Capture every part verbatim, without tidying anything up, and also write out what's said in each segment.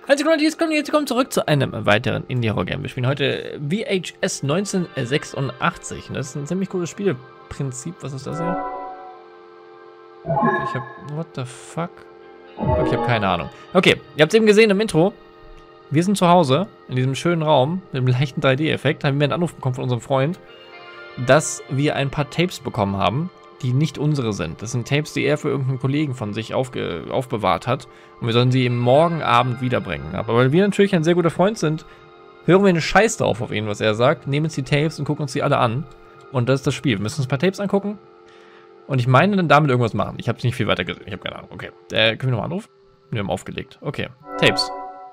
Also jetzt kommen jetzt kommen zurück zu einem weiteren Indie-Horror-Game. Wir spielen heute V H S neunzehnhundertsechsundachtzig. Das ist ein ziemlich cooles Spielprinzip. Was ist das hier? Okay, ich hab... What the fuck? Okay, ich habe keine Ahnung. Okay, ihr habt es eben gesehen im Intro. Wir sind zu Hause, in diesem schönen Raum, mit einem leichten drei D-Effekt. Da haben wir einen Anruf bekommen von unserem Freund, dass wir ein paar Tapes bekommen haben, die nicht unsere sind. Das sind Tapes, die er für irgendeinen Kollegen von sich aufge aufbewahrt hat. Und wir sollen sie ihm morgen Abend wiederbringen. Aber weil wir natürlich ein sehr guter Freund sind, hören wir einen Scheiß drauf auf ihn, was er sagt, nehmen uns die Tapes und gucken uns die alle an. Und das ist das Spiel. Wir müssen uns ein paar Tapes angucken. Und ich meine, dann damit irgendwas machen. Ich habe nicht viel weiter gesehen. Ich habe keine Ahnung. Okay. Äh, können wir nochmal anrufen? Wir haben aufgelegt. Okay. Tapes.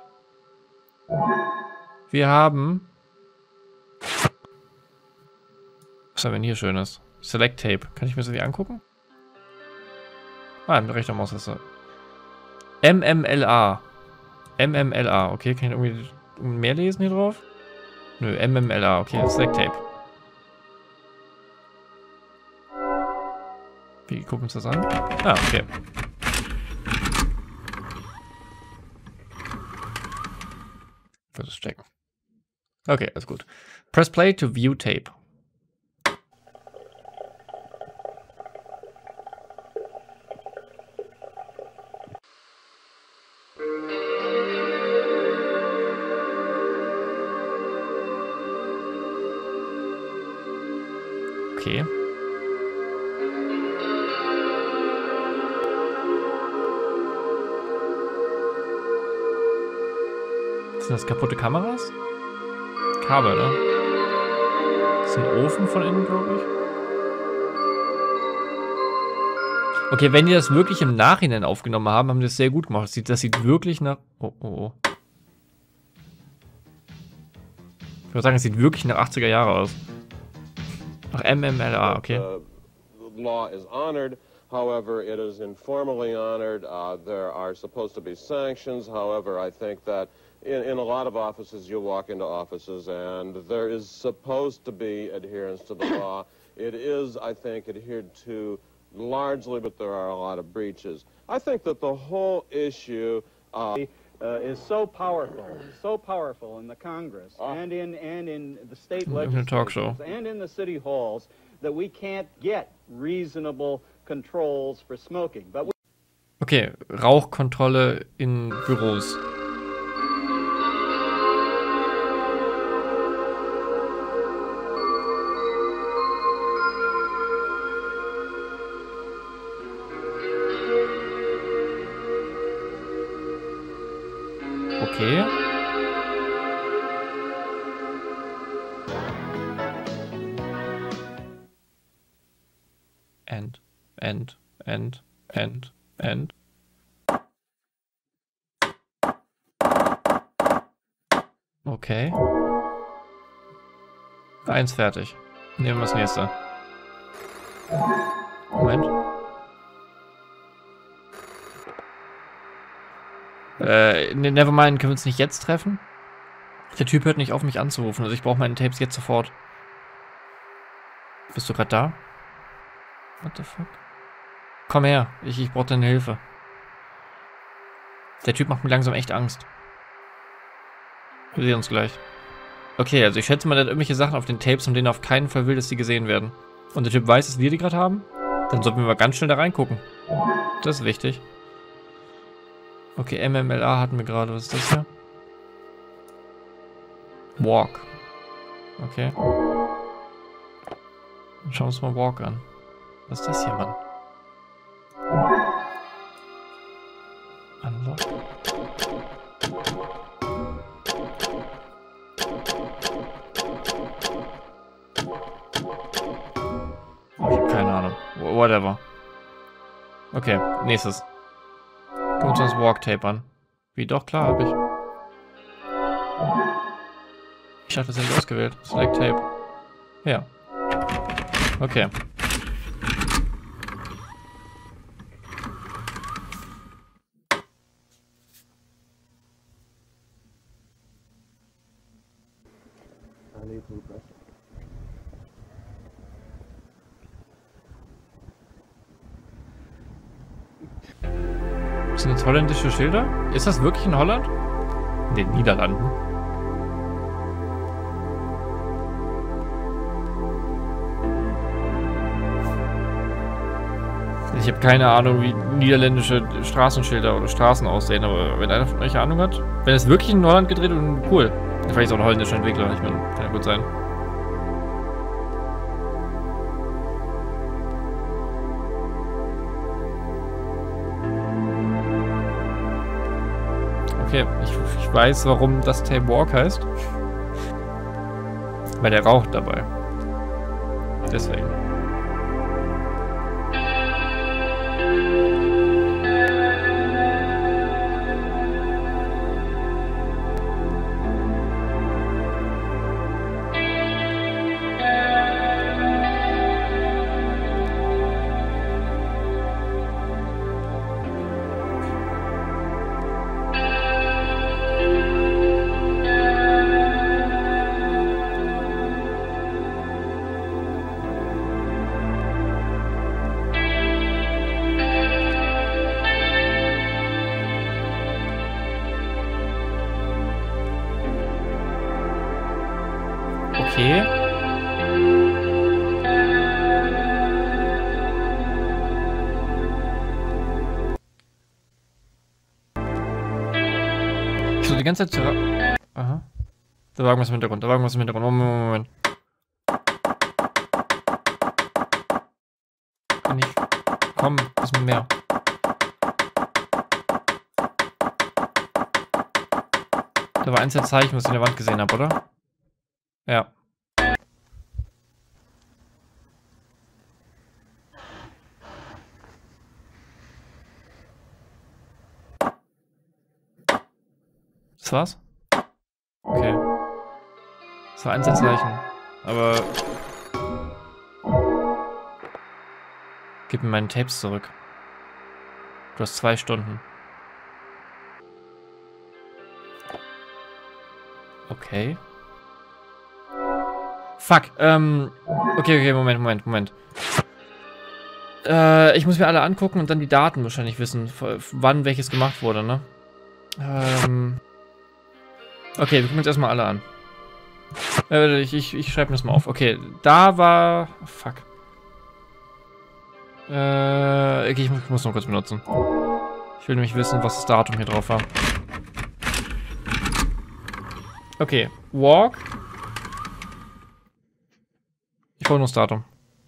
Wir haben... Was haben wir denn hier Schönes? Select Tape. Kann ich mir das irgendwie angucken? Ah, mit rechter Maustaste. M M L A. M M L A. Okay, kann ich irgendwie mehr lesen hier drauf? Nö, M M L A. Okay, Select Tape. Wie gucken wir uns das an? Ah, okay. Ich würde es stecken. Okay, alles gut. Press Play to view Tape. Okay. Sind das kaputte Kameras? Kabel, ne? Das ist ein Ofen von innen, glaube ich. Okay, wenn die das wirklich im Nachhinein aufgenommen haben, haben die das sehr gut gemacht. Das sieht, das sieht wirklich nach... Oh, oh, oh. Ich würde sagen, es sieht wirklich nach achtziger Jahre aus. Nach M M L A, okay. The law is honored, however, it is informally honored. Uh, there are supposed to be sanctions, however, I think that in, in a lot of offices, you walk into offices and there is supposed to be adherence to the law. It is, I think, adhered to largely, but there are a lot of breaches. I think that the whole issue uh, Uh, is so powerful, so powerful in the Congress oh. and in and in the state legislatures and in the city halls that we can't get reasonable controls for smoking. But we okay, Rauchkontrolle in Büros. Okay. End, end, end, end, end. Okay. Eins fertig. Nehmen wir das nächste. Moment. Äh, ne, nevermind, können wir uns nicht jetzt treffen? Der Typ hört nicht auf, mich anzurufen, also ich brauche meine Tapes jetzt sofort. Bist du gerade da? What the fuck? Komm her, ich, ich brauche deine Hilfe. Der Typ macht mir langsam echt Angst. Wir sehen uns gleich. Okay, also ich schätze mal, der hat irgendwelche Sachen auf den Tapes, von denen er auf keinen Fall will, dass die gesehen werden. Und der Typ weiß, dass wir die gerade haben? Dann sollten wir mal ganz schnell da reingucken. Das ist wichtig. Okay, M M L A hatten wir gerade. Was ist das hier? Walk. Okay. Dann schauen wir uns mal Walk an. Was ist das hier, Mann? Unlock. Oh, ich hab keine Ahnung. Whatever. Okay, nächstes. Gucken wir uns das Walk-Tape an. Wie, doch, klar, habe ich. Ich dachte, das sind ausgewählt. Select Tape. Ja. Okay. Das sind jetzt holländische Schilder? Ist das wirklich in Holland? In den Niederlanden. Ich habe keine Ahnung, wie niederländische Straßenschilder oder Straßen aussehen, aber wenn einer von euch Ahnung hat, wenn es wirklich in Holland gedreht und cool. Vielleicht ist auch ein holländischer Entwickler, ich meine, kann ja gut sein. Okay, ich, ich weiß, warum das Tape Walk heißt. Weil der raucht dabei. Deswegen. Okay. Ich so die ganze Zeit zu... Aha. Da war irgendwas im Hintergrund, da war irgendwas im Hintergrund. Moment, Moment, Moment. Kann ich... Komm, bisschen mehr. Da war eins der Zeichen, was ich in der Wand gesehen habe, oder? Ja. Das war's? Okay. Das war eins der Zeichen. Aber... Gib mir meinen Tapes zurück. Du hast zwei Stunden. Okay. Fuck, ähm... Okay, okay, Moment, Moment, Moment. Äh, ich muss mir alle angucken und dann die Daten wahrscheinlich wissen, wann welches gemacht wurde, ne? Ähm... Okay, wir gucken uns erstmal alle an. Äh, ich ich, ich schreibe mir das mal auf. Okay, da war... Fuck. Äh, okay, ich muss, ich muss noch kurz benutzen. Ich will nämlich wissen, was das Datum hier drauf war. Okay, Walk. Ich hole nur das Datum.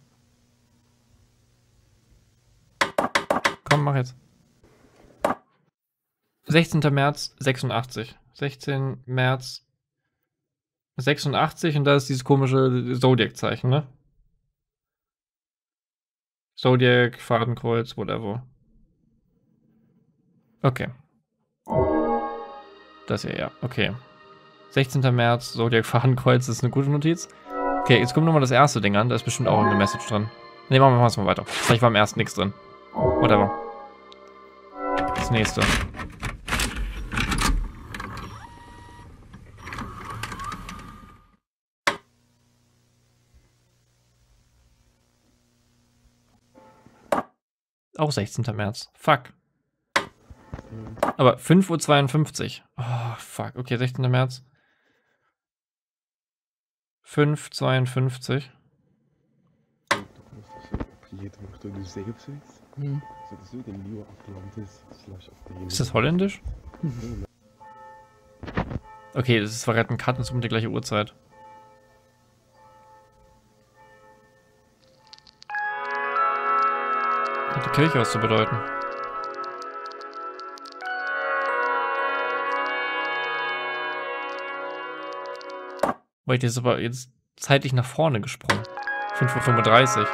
Komm, mach jetzt. sechzehnter März sechsundachtzig. sechzehnter März sechsundachtzig und da ist dieses komische Zodiac-Zeichen, ne? Zodiac, Fadenkreuz, whatever. Okay. Das hier, ja, okay. sechzehnter März, Zodiac, Fadenkreuz, das ist eine gute Notiz. Okay, jetzt kommt nochmal das erste Ding an, da ist bestimmt auch eine Message drin. Ne, machen wir es mal weiter. Vielleicht war im ersten nichts drin. Whatever. Das nächste. Auch sechzehnter März. Fuck. Aber fünf Uhr zweiundfünfzig. Oh, fuck. Okay, sechzehnter März. fünf Uhr zweiundfünfzig. Ist das holländisch? Okay, das ist verraten Karten, ist um die gleiche Uhrzeit. Hat die Kirche was zu bedeuten? Wait, jetzt ist aber jetzt zeitlich nach vorne gesprungen. fünf Uhr fünfunddreißig.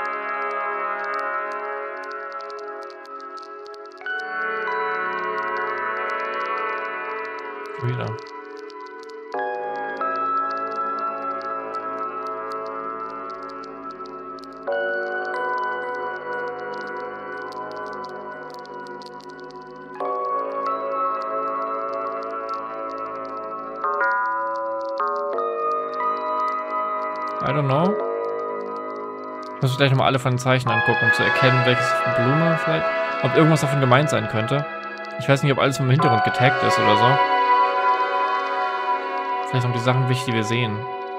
Wieder. I don't know. Ich muss gleich nochmal alle von den Zeichen angucken, um zu erkennen, welches Blume vielleicht, ob irgendwas davon gemeint sein könnte. Ich weiß nicht, ob alles im Hintergrund getaggt ist oder so. Vielleicht noch die Sachen wichtig, die wir sehen.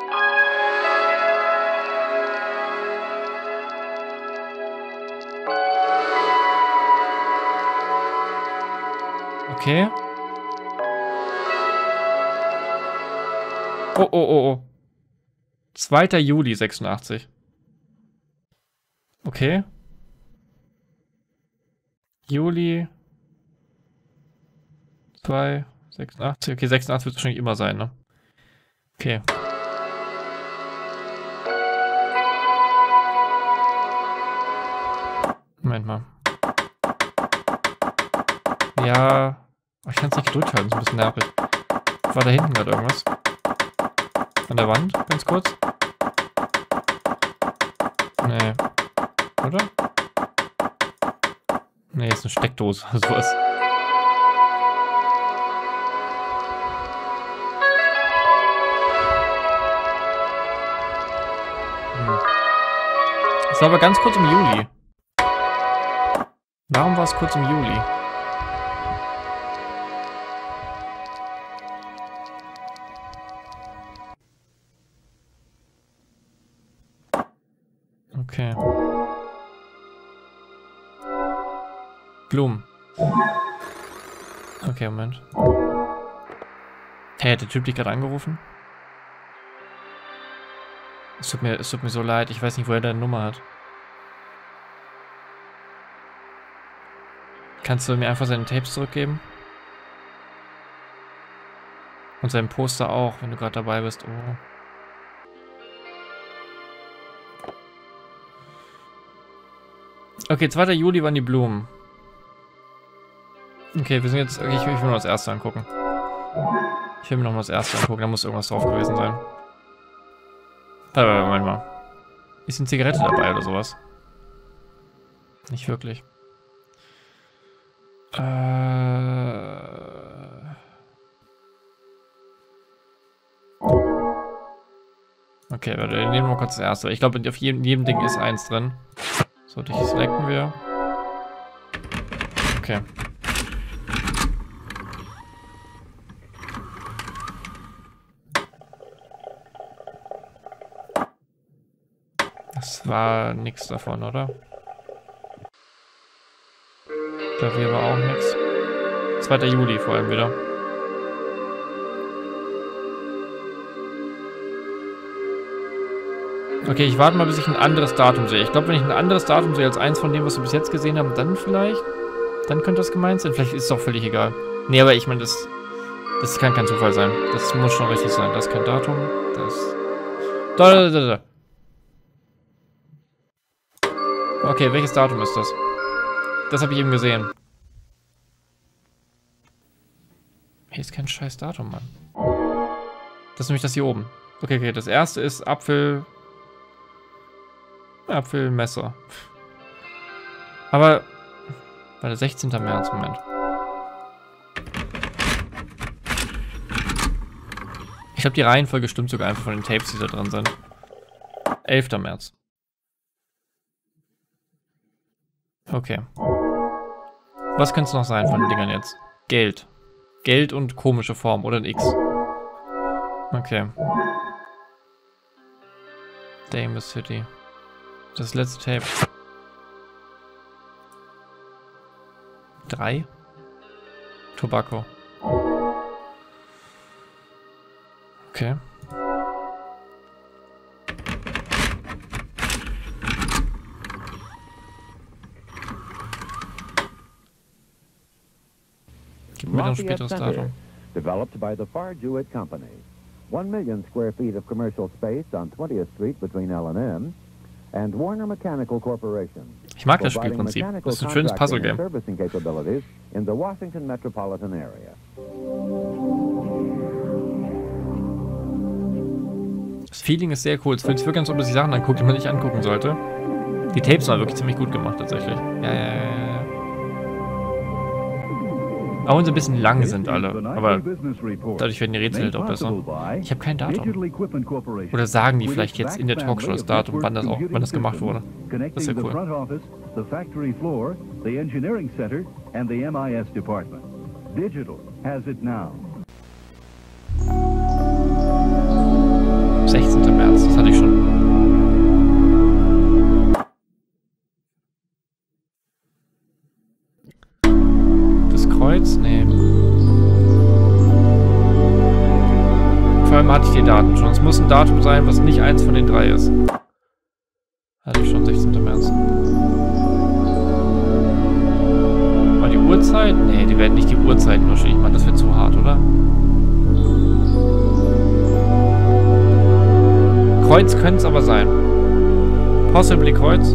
Okay. Oh, oh, oh, oh. zweiter Juli sechsundachtzig. Okay. Juli. zwei, sechsundachtzig. Okay, sechsundachtzig wird es wahrscheinlich immer sein, ne? Okay. Moment mal. Ja. Oh, ich kann es nicht gedrückt halten, ist ein bisschen nervig. War da hinten gerade irgendwas? An der Wand, ganz kurz. Nee. Oder? Nee, ist eine Steckdose oder sowas. Hm. Es war aber ganz kurz im Juli. Warum war es kurz im Juli? Okay. Blumen. Okay, Moment. Hey, hat der Typ dich gerade angerufen? Es tut mir, es tut mir so leid. Ich weiß nicht, wo er deine Nummer hat. Kannst du mir einfach seine Tapes zurückgeben? Und sein Poster auch, wenn du gerade dabei bist. Oh. Okay, zweiter Juli waren die Blumen. Okay, wir sind jetzt... Okay, ich will mir noch das erste angucken. Ich will mir noch mal das erste angucken, da muss irgendwas drauf gewesen sein. Warte, Moment mal. Ist eine Zigarette dabei oder sowas? Nicht wirklich. Äh... Okay, warte, wir nehmen mal kurz das erste. Ich glaube, auf jedem, jedem Ding ist eins drin. So, dich selecten wir. Okay. Das war nichts davon, oder? Klavier war auch nichts. zweiter Juli vor allem wieder. Okay, ich warte mal, bis ich ein anderes Datum sehe. Ich glaube, wenn ich ein anderes Datum sehe als eins von dem, was wir bis jetzt gesehen haben, dann vielleicht. Dann könnte das gemeint sein. Vielleicht ist es auch völlig egal. Nee, aber ich meine, das, das kann kein Zufall sein. Das muss schon richtig sein. Das ist kein Datum. Das... Da, da, da, da. Okay, welches Datum ist das? Das habe ich eben gesehen. Hier ist kein scheiß Datum, Mann. Das ist nämlich das hier oben. Okay, okay, das erste ist Apfel... Apfelmesser. Aber... War der sechzehnter März, Moment. Ich glaube, die Reihenfolge stimmt sogar einfach von den Tapes, die da drin sind. elfter März. Okay. Was könnte es noch sein von den Dingern jetzt? Geld. Geld und komische Form oder ein X. Okay. Damus City. Das letzte Tape. Drei. Tobacco. Okay. Gib mir noch ein späteres Datum. Developed by the Far Jewett Company. One million square feet of commercial space on twentieth Street between L and M and Warner Mechanical Corporation. Ich mag das Spielprinzip. Das ist ein schönes Puzzle-Game. In the Washington metropolitan area. Das Feeling ist sehr cool. Es fühlt sich wirklich an, als ob man sich Sachen anguckt, die man nicht angucken sollte. Die Tapes waren wirklich ziemlich gut gemacht, tatsächlich. Ja, ja, ja, ja. Auch wenn sie ein bisschen lang sind alle, aber dadurch werden die Rätsel halt auch besser. Ich habe kein Datum. Oder sagen die vielleicht jetzt in der Talkshow das Datum, wann das auch, wann das gemacht wurde. Das ist ja cool. sechzehnten März, das hatte ich schon. Das Kreuz? Nee. Vor allem hatte ich die Daten schon. Es muss ein Datum sein, was nicht eins von den drei ist. Hatte ich schon, sechzehnten März. War die Uhrzeit? Nee, die werden nicht die Uhrzeiten wahrscheinlich machen. Das wird zu hart, oder? Kreuz könnte es aber sein. Possibly Kreuz.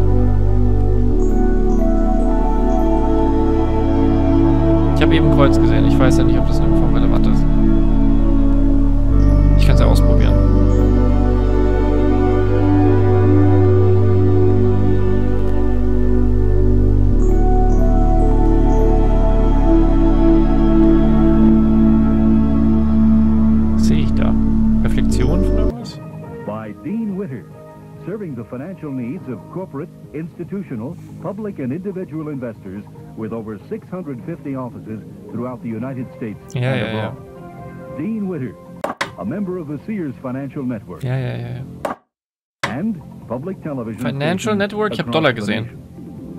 Ich habe eben Kreuz gesehen. Ich weiß ja nicht, ob das in irgendeiner Form relevant ist. Ich kann es ja ausprobieren. Was sehe ich da? Reflexion von irgendwas? By Dean Witter, serving the financial needs of corporate, institutional, public and individual investors with over six hundred fifty offices throughout the United States Ja, and ja, ja. abroad. Dean Witter, a member of the Sears Financial Network Ja, ja, ja, ja. and public television Financial stations Network, ich habe across Dollar the gesehen. nation.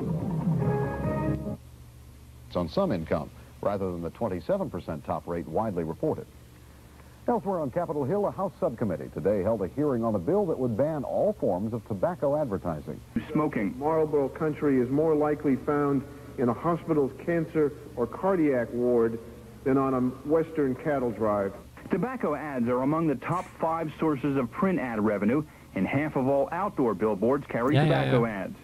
On some income, rather than the twenty-seven percent top rate widely reported. Elsewhere on Capitol Hill, a House subcommittee today held a hearing on a bill that would ban all forms of tobacco advertising. Smoking. Marlboro Country is more likely found in a hospital's cancer or cardiac ward than on a western cattle drive. Tobacco ads are among the top five sources of print ad revenue, and half of all outdoor billboards carry Ja, ja, tobacco ja. ads.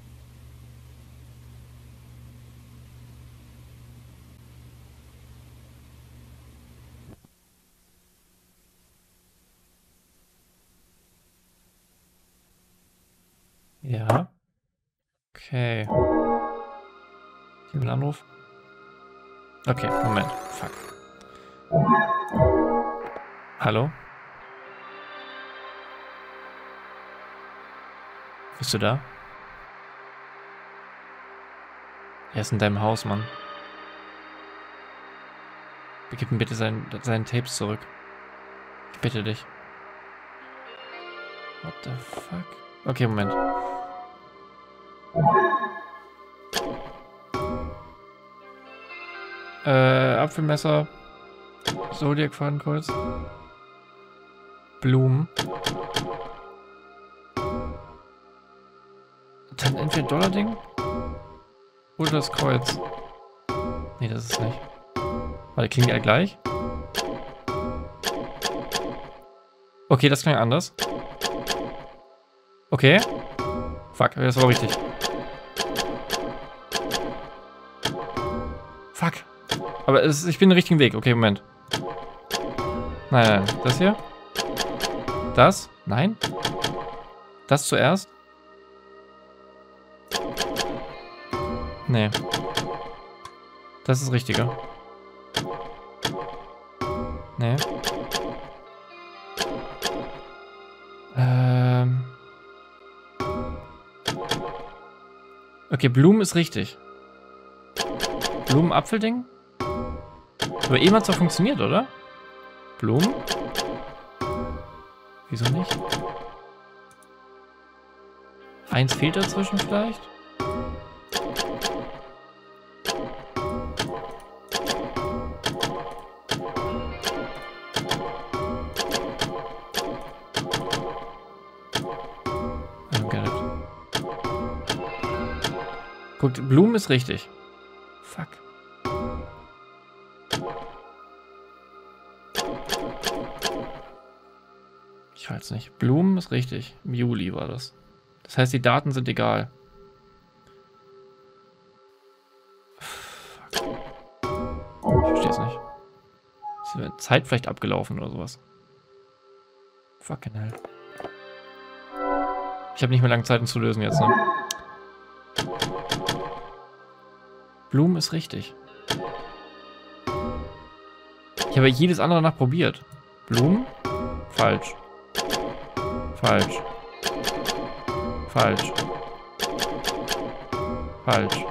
Ja. Okay. Ich habe einen Anruf. Okay, Moment. Fuck. Hallo? Bist du da? Er ist in deinem Haus, Mann. Gib ihm bitte seinen, seinen Tapes zurück. Ich bitte dich. What the fuck? Okay, Moment. Äh, Apfelmesser. Zodiac-Fadenkreuz. Blumen. Dann entweder Dollar-Ding. Oder das Kreuz. Nee, das ist nicht. Warte, klingen die alle gleich? Okay, das klingt anders. Okay. Fuck, das war richtig. Fuck. Aber es, ich bin den richtigen Weg. Okay, Moment. Nein, nein. Das hier? Das? Nein? Das zuerst? Nee. Das ist richtiger. Nee. Ähm. Okay, Blumen ist richtig. Blumen-Apfelding? Aber eben hat's doch funktioniert, oder? Blumen? Wieso nicht? Eins fehlt dazwischen vielleicht? I don't get it. Guckt, Blumen ist richtig. Fuck. Ich weiß nicht. Blumen ist richtig. Im Juli war das. Das heißt, die Daten sind egal. Fuck. Ich verstehe es nicht. Ist die Zeit vielleicht abgelaufen oder sowas? Fucking hell. Ich habe nicht mehr lange Zeit, ihn zu lösen jetzt, ne? Blumen ist richtig. Ich habe jedes andere danach probiert. Blumen? Falsch. Falsch. Falsch. Falsch.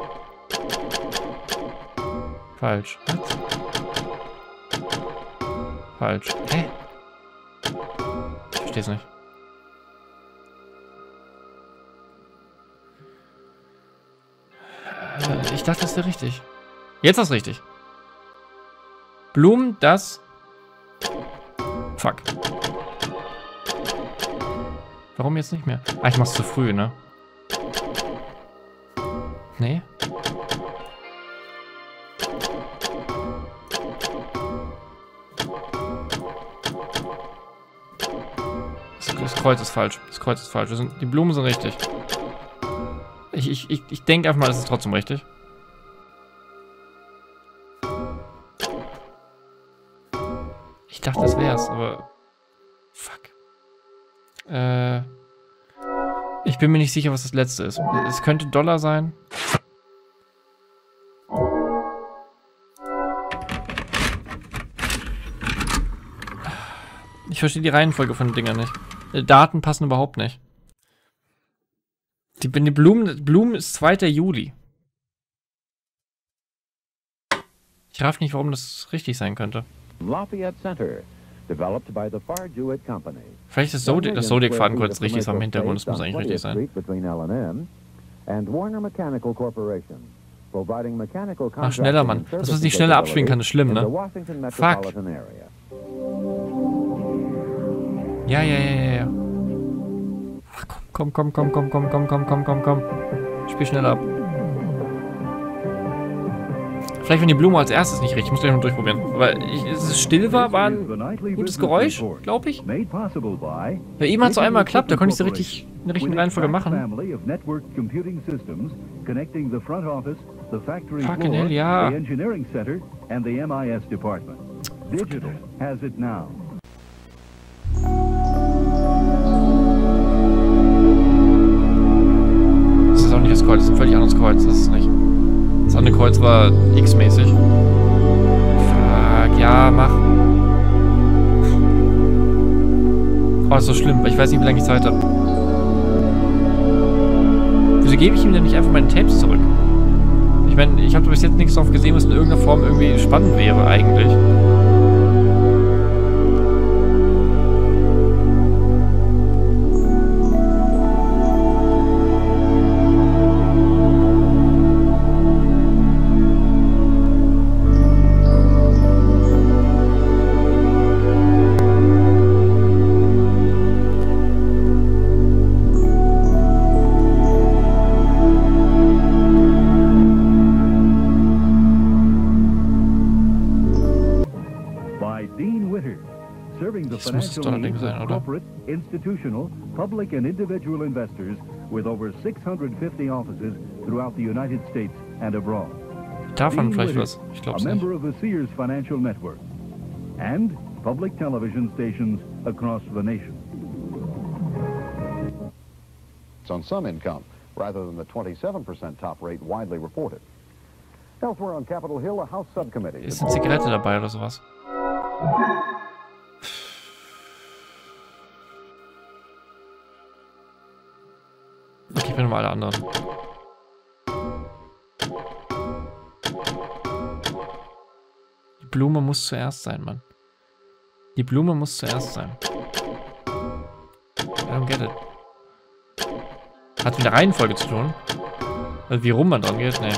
Falsch. Was? Falsch. Hä? Ich verstehe es nicht. Ich dachte, das wäre richtig. Jetzt ist es richtig. Blumen, das... Fuck. Warum jetzt nicht mehr? Ah, ich mach's zu früh, ne? Nee. Das, das Kreuz ist falsch. Das Kreuz ist falsch. Das sind, die Blumen sind richtig. Ich, ich, ich, ich denke einfach mal, das ist trotzdem richtig. Ich dachte, das wär's, aber... Fuck. Äh... Ich bin mir nicht sicher, was das letzte ist. Es könnte Dollar sein. Ich verstehe die Reihenfolge von den Dingern nicht. Daten passen überhaupt nicht. Die, die Blumen, Blumen ist zweiter Juli. Ich raff nicht, warum das richtig sein könnte. Lafayette Center, developed by the Farr-Jewett Company. Vielleicht ist Zodi das Zodiac-Fadenkreuz richtig ist am Hintergrund, das muss eigentlich richtig sein. Mach schneller, Mann. Dass man es nicht schneller abspielen kann, ist schlimm, ne? Fuck. Ja, ja, ja, ja, ja. Komm, komm, komm, komm, komm, komm, komm, komm, komm, komm. Spiel schneller ab. Vielleicht, wenn die Blume als erstes nicht richtig. Ich muss gleich noch durchprobieren. Weil ich, es still war, war ein gutes Geräusch, glaube ich. Weil eben hat es so einmal geklappt, da konnte ich so richtig in der richtigen Reihenfolge machen. Fucking hell, ja. Das ist auch nicht das Kreuz, das ist ein völlig anderes Kreuz, das ist es nicht. Das andere Kreuz war X-mäßig. Fuck, ja, mach. Oh, das ist so schlimm, weil ich weiß nicht, wie lange ich Zeit habe. Wieso gebe ich ihm denn nicht einfach meine Tapes zurück? Ich meine, ich habe bis jetzt nichts drauf gesehen, was in irgendeiner Form irgendwie spannend wäre, eigentlich. Das muss das Dollar-Ding sein, oder? Corporate, institutional, public and individual investors with over six hundred fifty offices throughout the United States and abroad. Davon vielleicht was. Ich glaube es a nicht. member of the Sears Financial Network and public television stations across the nation. It's on some income, rather than the twenty-seven percent top rate widely reported. Elsewhere on Capitol Hill, a House subcommittee... Ist eine Zigarette dabei oder sowas? Okay, ich bin nochmal alle anderen. Die Blume muss zuerst sein, Mann. Die Blume muss zuerst sein. I don't get it. Hat mit der Reihenfolge zu tun? Also wie rum man dran geht? Nee.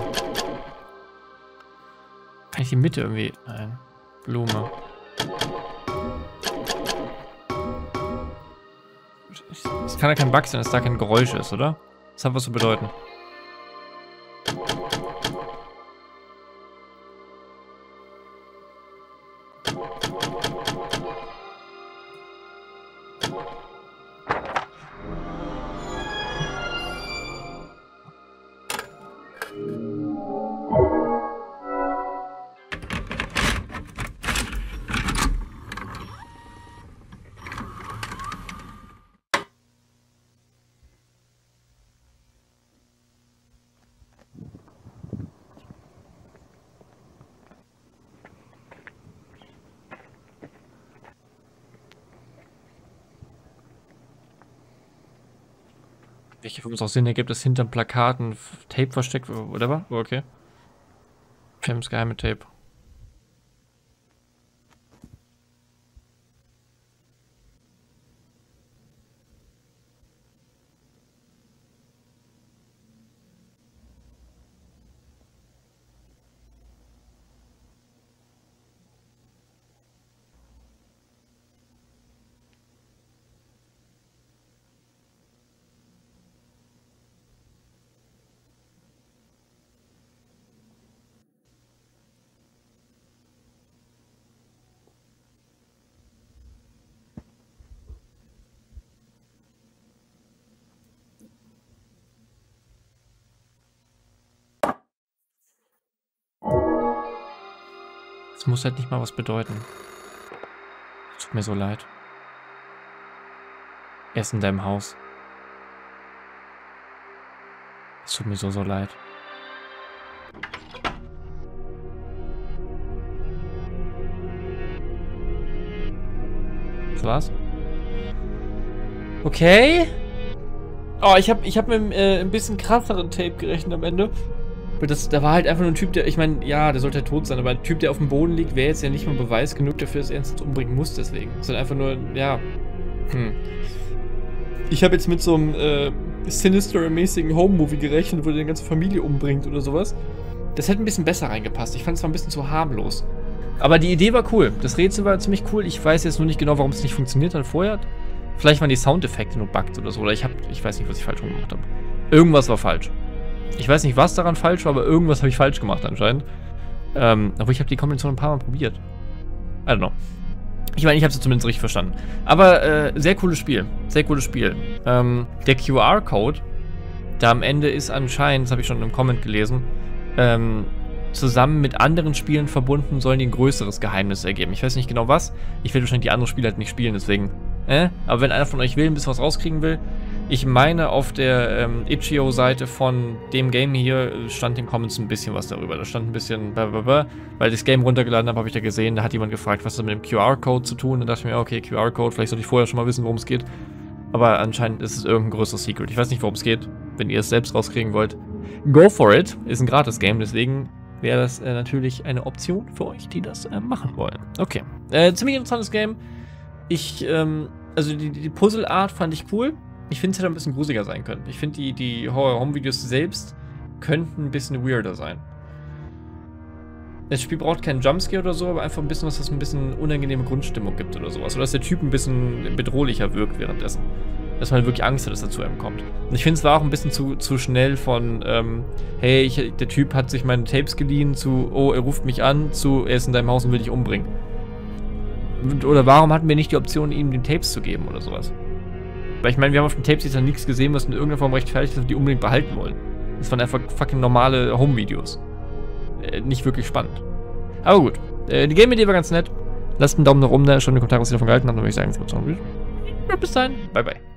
Kann ich die Mitte irgendwie... Nein. Blume. Es kann ja kein Bug sein, dass da kein Geräusch ist, oder? Das hat was zu bedeuten. Welche für uns auch Sinn ergibt, dass hinterm Plakaten Tape versteckt wird, whatever? Oh, okay. Films geheime Tape. Es muss halt nicht mal was bedeuten. Tut mir so leid. Er ist in deinem Haus. Es tut mir so, so leid. Das war's. Okay. Oh, ich hab, ich hab mit äh, ein bisschen krasseren Tape gerechnet am Ende. Weil das, da war halt einfach nur ein Typ, der, ich meine, ja, der sollte halt tot sein, aber ein Typ, der auf dem Boden liegt, wäre jetzt ja nicht mal Beweis genug dafür, dass er uns umbringen muss, deswegen. Sondern einfach nur, ja. Hm. Ich habe jetzt mit so einem äh, Sinister-mäßigen Home-Movie gerechnet, wo der die ganze Familie umbringt oder sowas. Das hätte ein bisschen besser reingepasst. Ich fand es zwar ein bisschen zu harmlos. Aber die Idee war cool. Das Rätsel war ziemlich cool. Ich weiß jetzt nur nicht genau, warum es nicht funktioniert hat vorher. Vielleicht waren die Soundeffekte nur bugged oder so. Oder ich hab, ich weiß nicht, was ich falsch gemacht habe. Irgendwas war falsch. Ich weiß nicht, was daran falsch war, aber irgendwas habe ich falsch gemacht anscheinend. Ähm, aber ich habe die Kombination ein paar Mal probiert. I don't know. Ich meine, ich habe es zumindest richtig verstanden. Aber äh, sehr cooles Spiel. Sehr cooles Spiel. Ähm, der Q R-Code, da am Ende ist anscheinend, das habe ich schon im Comment gelesen, ähm, zusammen mit anderen Spielen verbunden, sollen die ein größeres Geheimnis ergeben. Ich weiß nicht genau was. Ich werde wahrscheinlich die anderen Spiele halt nicht spielen, deswegen. Äh? Aber wenn einer von euch will, ein bisschen was rauskriegen will, ich meine, auf der ähm, itch punkt io-Seite von dem Game hier stand in den Comments ein bisschen was darüber. Da stand ein bisschen, blablabla, weil ich das Game runtergeladen habe, habe ich da gesehen, da hat jemand gefragt, was hat mit dem Q R-Code zu tun. Dann dachte ich mir, okay, Q R-Code, vielleicht sollte ich vorher schon mal wissen, worum es geht. Aber anscheinend ist es irgendein größeres Secret. Ich weiß nicht, worum es geht. Wenn ihr es selbst rauskriegen wollt, go for it. Ist ein Gratis-Game, deswegen wäre das äh, natürlich eine Option für euch, die das äh, machen wollen. Okay, äh, ziemlich interessantes Game. Ich, ähm, also die, die Puzzle-Art fand ich cool. Ich finde, es hätte ein bisschen gruseliger sein können. Ich finde, die, die Horror-Home-Videos selbst könnten ein bisschen weirder sein. Das Spiel braucht keinen Jumpscare oder so, aber einfach ein bisschen was, das ein bisschen unangenehme Grundstimmung gibt oder sowas. Oder dass der Typ ein bisschen bedrohlicher wirkt währenddessen. Dass man halt wirklich Angst hat, dass er zu einem kommt. Und ich finde, es war auch ein bisschen zu, zu schnell von, ähm, hey, ich, der Typ hat sich meine Tapes geliehen, zu, oh, er ruft mich an, zu, er ist in deinem Haus und will dich umbringen. Oder warum hatten wir nicht die Option, ihm die Tapes zu geben oder sowas? Weil ich meine, wir haben auf den Tapes jetzt ja nichts gesehen, was in irgendeiner Form rechtfertigt ist, dass wir die unbedingt behalten wollen. Das waren einfach fucking normale Home-Videos. Äh, nicht wirklich spannend. Aber gut. Äh, die Game-Idee war ganz nett. Lasst einen Daumen nach oben da, schreibt in die Kommentare, was ihr davon gehalten habt. Dann würde ich sagen, bis dahin. Bye, bye.